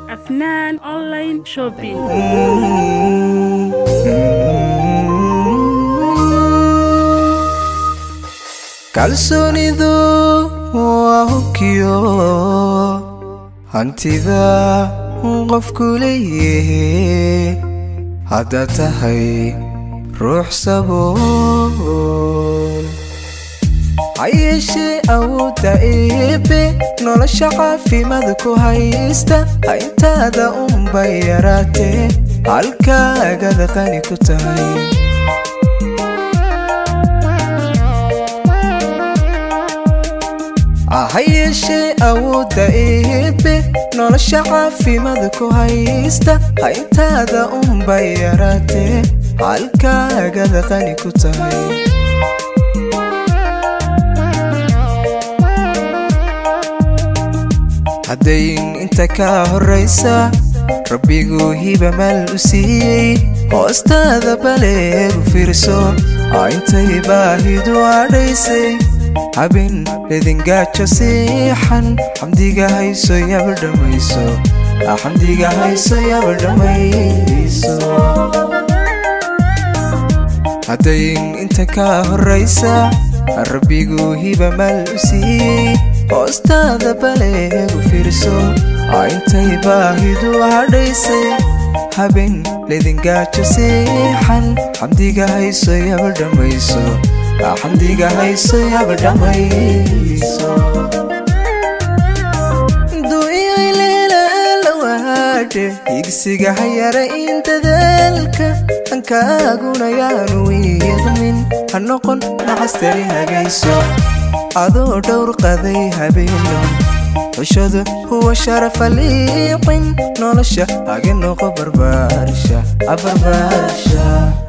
أفنان أونلاين شوبينج. kalsoonidu waa hubkiyo hantida qofku leeyahay hadda tahay ruux sabool ayeshe awooda eebe nolosha caafimaad ku haysta intaada unbay yaraatee halkaagada qani ku tahay ayeshe awooda eebe nolosha caafimaad ku haysta intaada unbay yaraatee halkaagada qani ku tahay haddayn inta ka horraysa rabbigu hiba mal u siiyey hoostaada baleegu fiirso intay baahidu adhaysay habeen ledingaajo siixan xamdiga hayso yaba dhammayso xamdiga hayso yaba dhammayso haddayn inta ka horraysa rabbigu hiba mal u siiyey hoostaada baleegu fiirso intay baahidu adhaysay habeen ledingaajo siixan xamdiga hayso yaba dhammayso xamdiga hayso yaba dhammayso duuyay leela waadhe higsiga hayara in dadaalka ankaaguna yaanu wiiqmin ha noqon nacastari hagayso adoo dhowr qaday habeeno xushadu huwa sharafa liiqin nolosha haga noqo barbaarsha abarbaarsha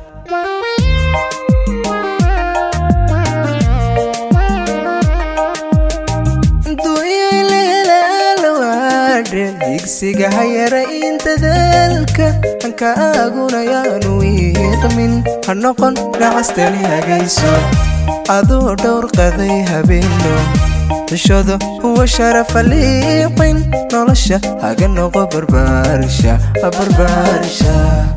higsiga hayara in dadaalka ankaaguna yaanu wiiqmin ha noqon nacastani hagayso adoo dhowr qaday habeeno xushadu huwa sharafa liiqin nolosha haga noqo barbaarsha abarbaarsha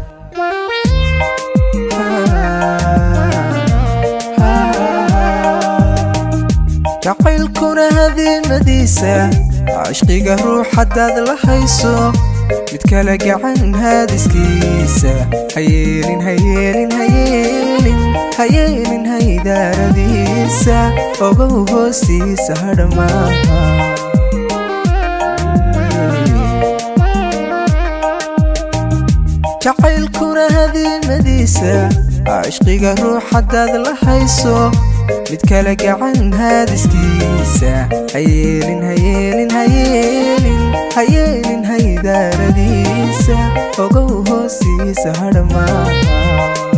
jacaylkuna hadiimadiisa عشقيقه روح حداد لحيسو متكالا قعن هادسكيسا هيلين هيلين هيلين هيلين هيدار ديسا وقو هوسيسا هرماها جعيل كورا هذي مديسا عشقيقه روح حداد لحيسو متكالا قعن هادسكيسا هيلين هيلين هيلين هيلين هيدار ديسا وقو هوسيسا هرماها